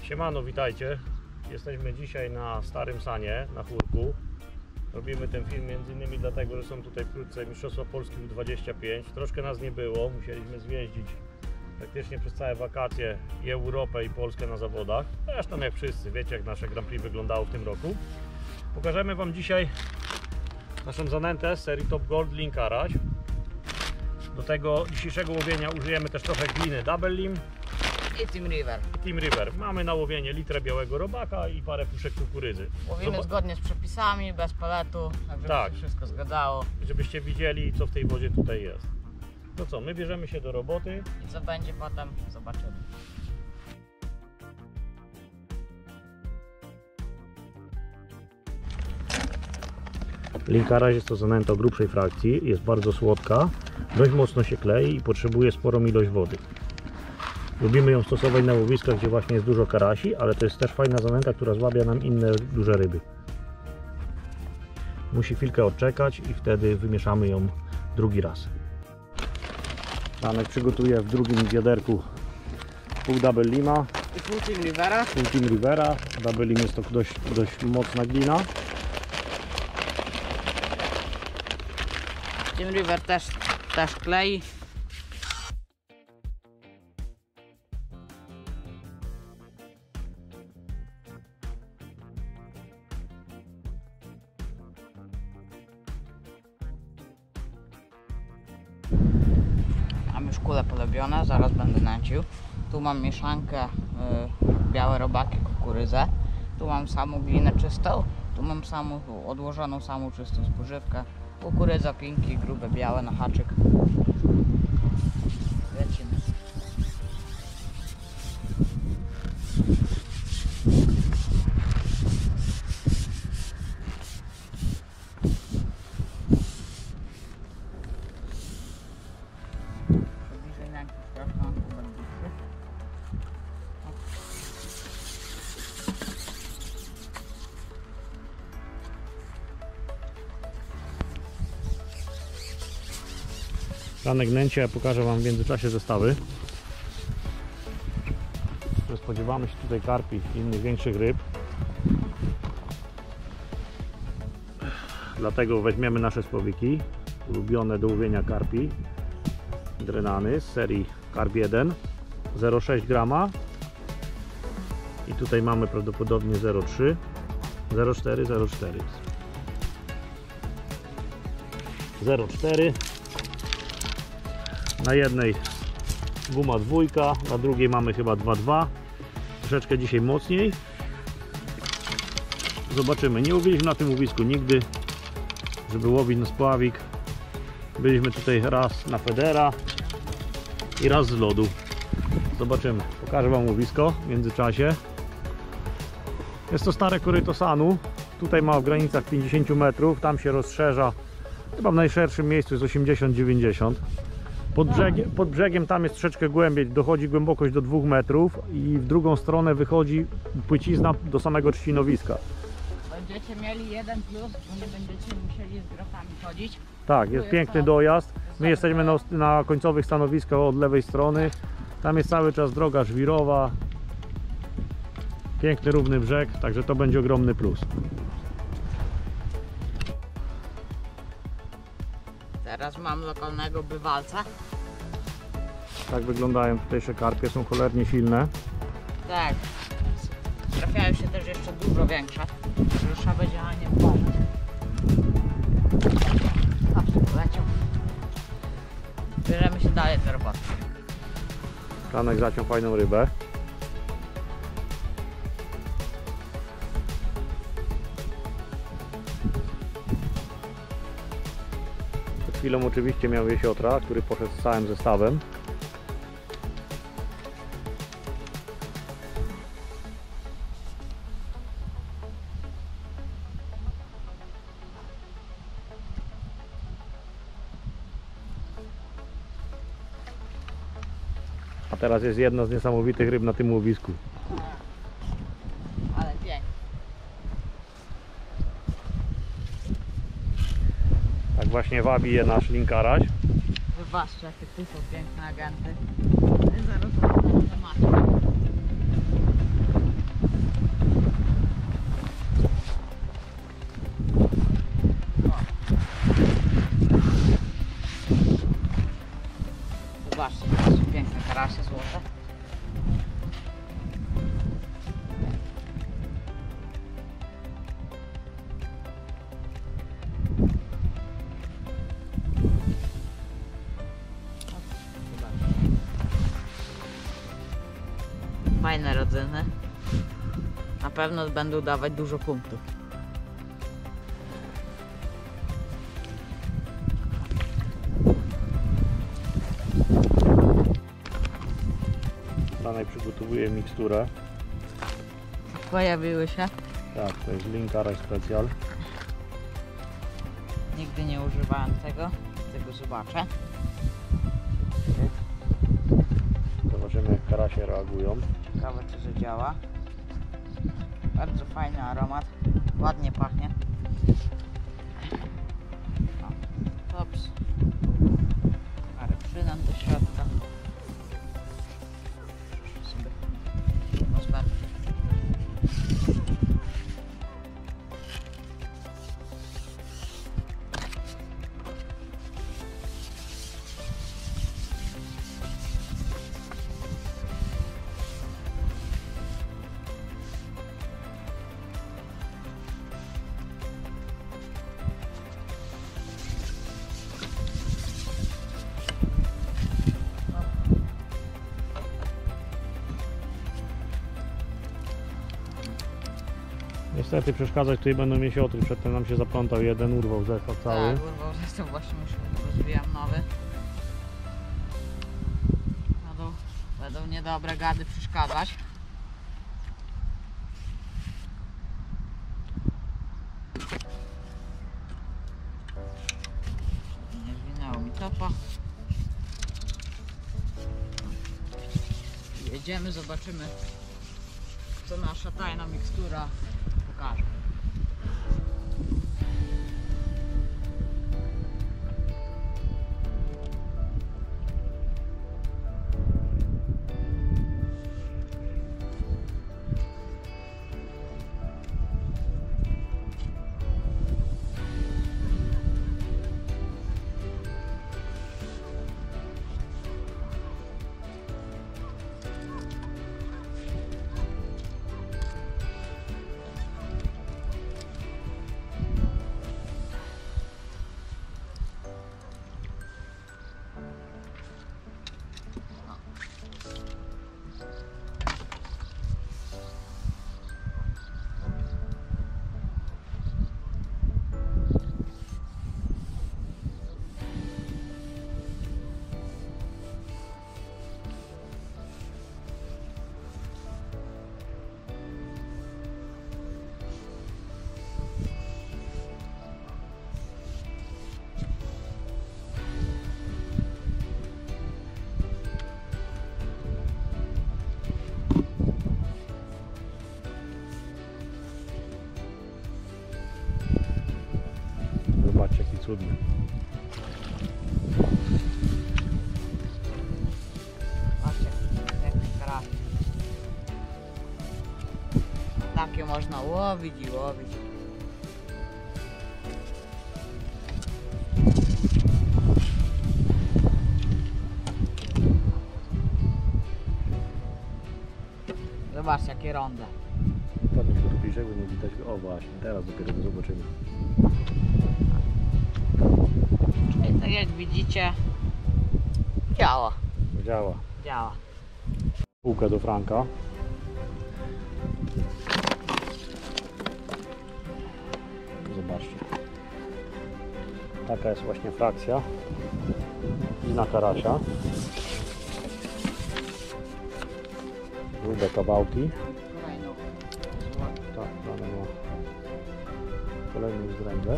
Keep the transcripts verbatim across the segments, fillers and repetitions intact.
Siemano, witajcie. Jesteśmy dzisiaj na Starym Sanie, na Chórku. Robimy ten film między innymi dlatego, że są tutaj wkrótce Mistrzostwa Polski U dwadzieścia pięć. Troszkę nas nie było, musieliśmy zjeździć praktycznie przez całe wakacje i Europę i Polskę na zawodach. Zresztą jak wszyscy, wiecie jak nasze Grand Prix wyglądało w tym roku. Pokażemy Wam dzisiaj naszą zanętę z serii Top Gold Linkaraś. Do tego dzisiejszego łowienia użyjemy też trochę gliny Double Lim i Team River. Team River. Mamy na łowienie litrę białego robaka i parę puszek kukurydzy. Łowimy Zob zgodnie z przepisami, bez paletu, tak żeby tak. się wszystko zgadzało. Żebyście widzieli, co w tej wodzie tutaj jest. To co, my bierzemy się do roboty. I co będzie potem, zobaczymy. Linkaraś jest to zanęta o grubszej frakcji, jest bardzo słodka, dość mocno się klei i potrzebuje sporą ilość wody. Lubimy ją stosować na łowiskach, gdzie właśnie jest dużo karasi, ale to jest też fajna zanęta, która złapia nam inne duże ryby. Musi chwilkę odczekać i wtedy wymieszamy ją drugi raz. Janek przygotuje w drugim wiaderku pół Double Lima i pół Team Rivera. Pół Team Rivera. Double Lim jest to dość, dość mocna glina. Team River też, też klei. Mam już kule polobione, zaraz będę nęcił. Tu mam mieszankę y, białe robaki, kukurydzę. Tu mam samą glinę czystą. Tu mam samą odłożoną, samą czystą spożywkę. Kukurydza, pinki, grube, białe na haczyk. Lecimy. Bliżej nęki, przepraszam, to będzie bliższy. Ranek nęcie, ja pokażę Wam w międzyczasie zestawy. Spodziewamy się tutaj karpi i innych większych ryb. Dlatego weźmiemy nasze spławiki ulubione do łowienia karpi drenany z serii Carp jeden zero przecinek sześć grama i tutaj mamy prawdopodobnie zero przecinek trzy, zero przecinek cztery, zero przecinek cztery, zero przecinek cztery. Na jednej guma dwójka, na drugiej mamy chyba dwa przecinek dwa. Troszeczkę dzisiaj mocniej. Zobaczymy. Nie łowiliśmy na tym łowisku nigdy, żeby łowić na spławik. Byliśmy tutaj raz na federa i raz z lodu. Zobaczymy. Pokażę Wam łowisko w międzyczasie. Jest to stare koryto Sanu. Tutaj ma w granicach pięćdziesiąt metrów. Tam się rozszerza. Chyba w najszerszym miejscu jest osiemdziesiąt dziewięćdziesiąt. Pod brzegiem, pod brzegiem tam jest troszeczkę głębiej, dochodzi głębokość do dwóch metrów i w drugą stronę wychodzi płycizna do samego trzcinowiska. Będziecie mieli jeden plus, bo nie będziecie musieli z grotami chodzić. Tak, jest piękny dojazd. My jesteśmy na, na końcowych stanowiskach od lewej strony. Tam jest cały czas droga żwirowa. Piękny, równy brzeg, także to będzie ogromny plus. Teraz mam lokalnego bywalca. Tak wyglądają tutejsze karpie, są cholernie silne. Tak. Trafiają się też jeszcze dużo większe. Że trzeba będzie na nie uważać. Zawsze poleciał. Bierzemy się dalej do roboty. Ranek zaciął fajną rybę. Przed chwilą oczywiście miał jesiotra, który poszedł z całym zestawem. A teraz jest jedna z niesamowitych ryb na tym łowisku. Ale pięknie. Tak właśnie wabi je nasz linkaraś. Wybaczcie, jakie tu są piękne agenty. Zaraz na temacie. fajne rodzyny. Na pewno będą dawać dużo punktów. Danej przygotowuję miksturę. Pojawiły się. Tak, to jest Linkara Special. Nigdy nie używałem tego. Tego zobaczę. Zobaczymy, jak karasie reagują. Ciekawe, czy zadziała. Bardzo fajny aromat. Ładnie pachnie. O, Ops. Ale przynam do środka. Sobie atmosferę. Niestety przeszkadzać tutaj będą miesiące, przedtem nam się zaplątał jeden, urwał zestaw cały. Tak, urwał zestaw, właśnie już rozwijam nowy. Będą, będą niedobre gady przeszkadzać. Nie zwinęło mi topa. Jedziemy, zobaczymy, co nasza tajna mikstura pokaże. Zobaczcie, jaki cudny. Patrzcie, piękny karaś. Takie można łowić i łowić. Zobaczcie, jakie ronde. Podnieś go tu bliżej, bo nie widać go. O właśnie, teraz dopiero go zobaczymy. Czyli tak jak widzicie, działa. Działa. Działa. Półkę do franka. Zobaczcie. Taka jest właśnie frakcja. I na karasia. Grube kawałki. Tak, dane ma kolejną zdręgę.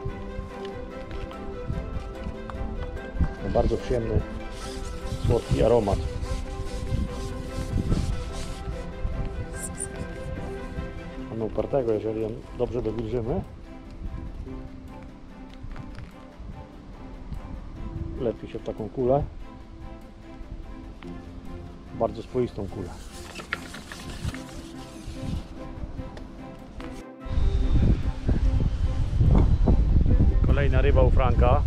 Ma bardzo przyjemny, słodki aromat. Mamy upartego, jeżeli ją dobrze dowilżymy. Lepi się w taką kulę. Bardzo swoistą kulę. Kolejna ryba u Franka.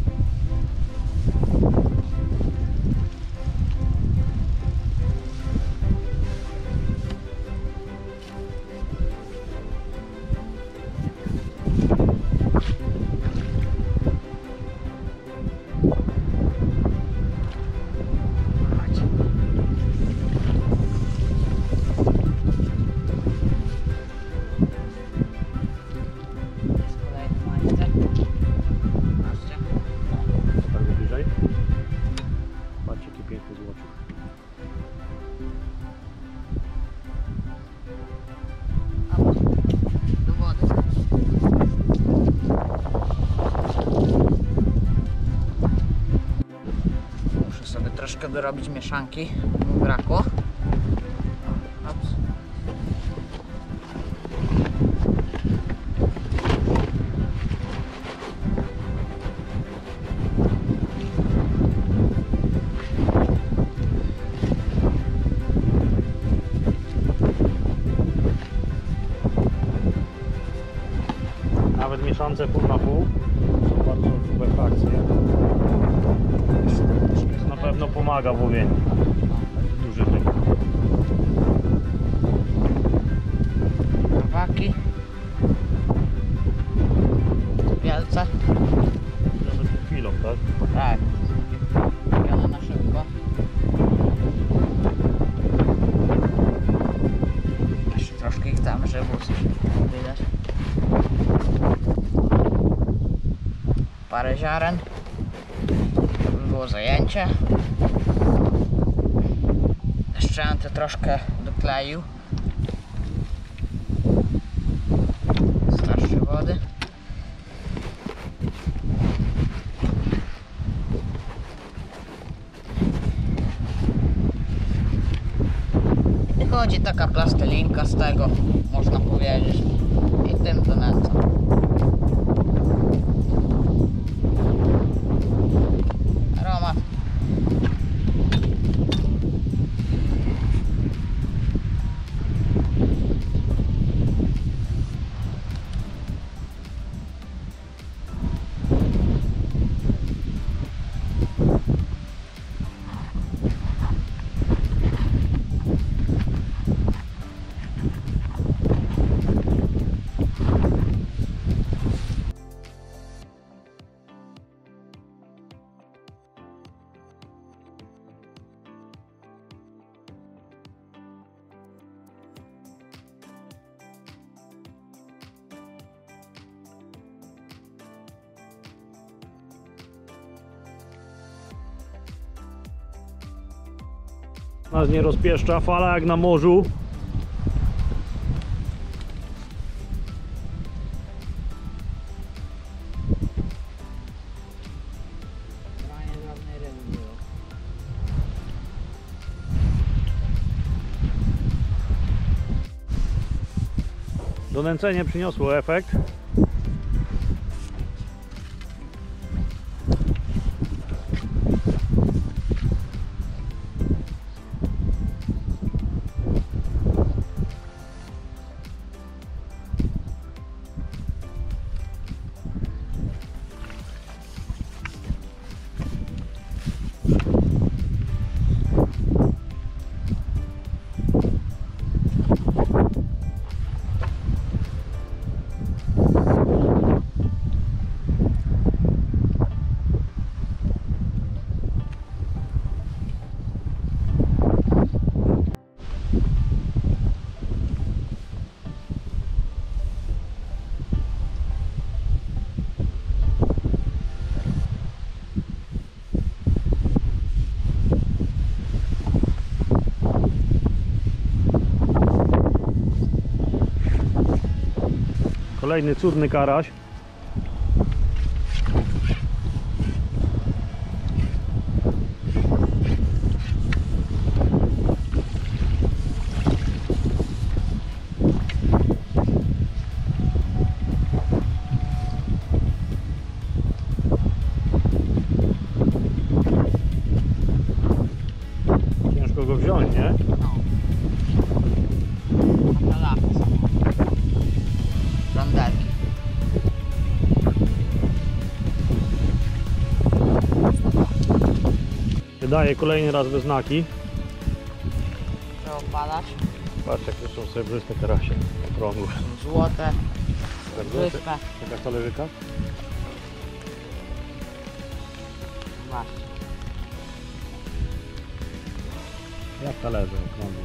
żeby robić mieszanki. Mi brakło. Ops. Nawet mieszance pół na pół są bardzo w efekcie. To na pewno pomaga w łowieniu dużych ryb. Robaki. Wielce. Nawet przed chwilą, tak? Tak. Wiele na szybko. Jeszcze troszkę ich tam, żeby widać. Parę ziaren. To by było zajęcie. Szczęty troszkę dokleił. Starszy wody. Wychodzi taka plastelinka z tego, można powiedzieć. I tym to nęca. Aromat. Nas nie rozpieszcza fala jak na morzu. Donęcenie przyniosło efekt. Kolejny cudny karaś. Ciężko go wziąć, nie? No. Na lachę samo. Rondelki. Wydaje kolejny raz we znaki. Trzeba opadać. Patrz jakie są srebrzyste karasie. Okrągłe. Są złote. Srebrzyste. Bryska. Jaka talerzyka? Zobaczcie. Jak talerze okrągłe.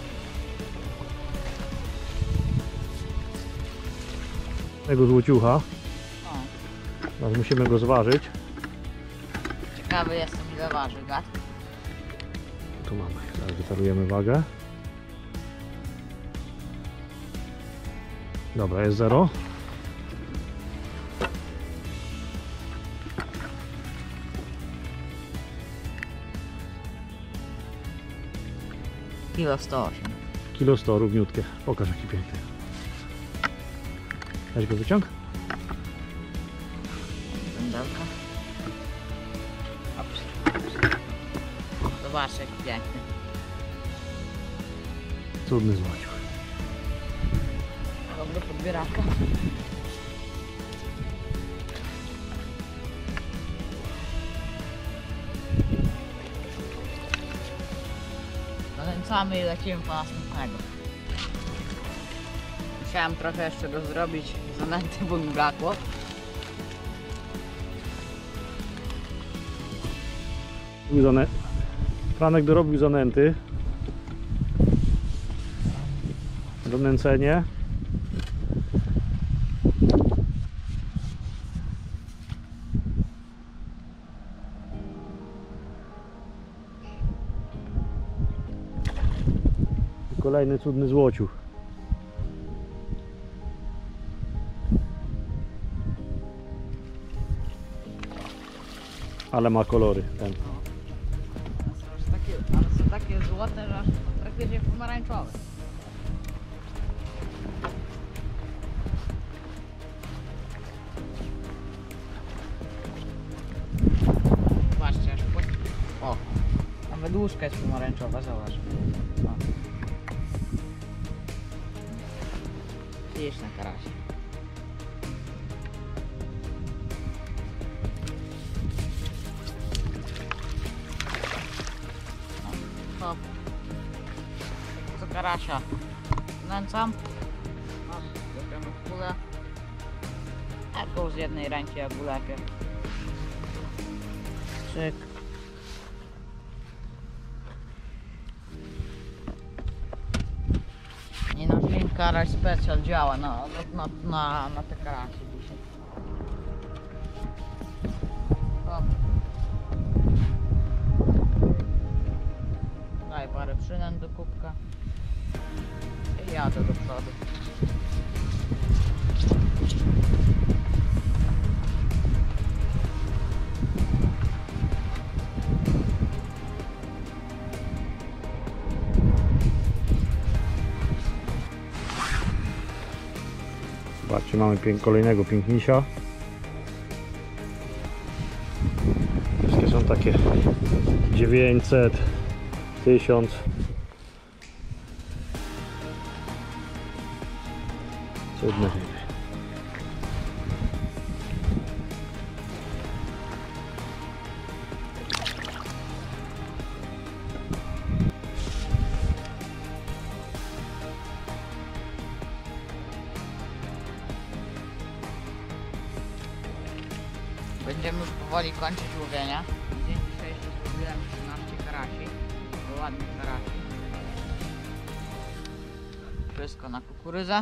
Tego złociucha. O, Teraz musimy go zważyć. ciekawy jestem, ile waży gad. Tu mamy. Teraz wytarujemy wagę. Dobra, jest zero. Kilo sto osiem. Kilo sto, równiutkie. Pokaż jaki piękny. Weź go wyciąg. Pędelka. Ops. Zobacz jaki piękny. Cudny złociuk. Dobry podbieraka. Zanęcamy i lecimy po następnego. Musiałem trochę jeszcze go zrobić zanęty, bo mi brakło. Zanę... Franek dorobił zanęty. Donęcenie. I kolejny cudny złociuch. Ale ma kolory ten. Są takie, ale są takie złote, że aż praktycznie pomarańczowe. Zobaczcie, aż po... O! Nawet łóżka jest pomarańczowa, zobacz. O. Widzisz na karasie. Hop. Co karasia nęcam. Mam zrobioną kulę. Taką z jednej ręki jak ulepię. Czyk. I nasz link karaś specjal działa na, na, na, na te karasie dzisiaj. Hop. Daj parę przynęt do kubka i jadę do przodu. Zobaczcie, mamy pięk kolejnego pięknisia. Wszystkie są takie dziewięćset, tysiąc. Cudne ryby. Będziemy już powoli kończyć łowienia. Dzień dzisiejszy złowiłem trzynaście karasi. To ładnych karasi. Wszystko na kukurydzę.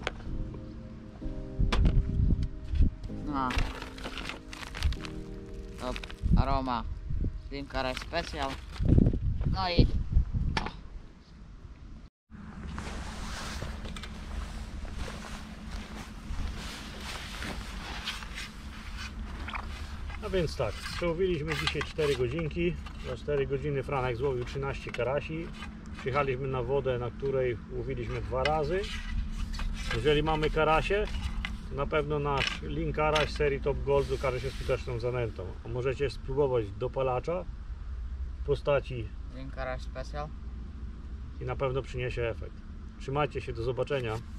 No. To aroma Slim Karaś Special. No i No więc tak, przełowiliśmy dzisiaj cztery godzinki. Za cztery godziny Franek złowił trzynaście karasi. Przyjechaliśmy na wodę, na której łowiliśmy dwa razy. Jeżeli mamy karasie, to na pewno nasz link karaś serii Top Gold okaże się skuteczną zanętą. A możecie spróbować dopalacza w postaci Slim Karaś Special. i na pewno przyniesie efekt. Trzymajcie się, do zobaczenia.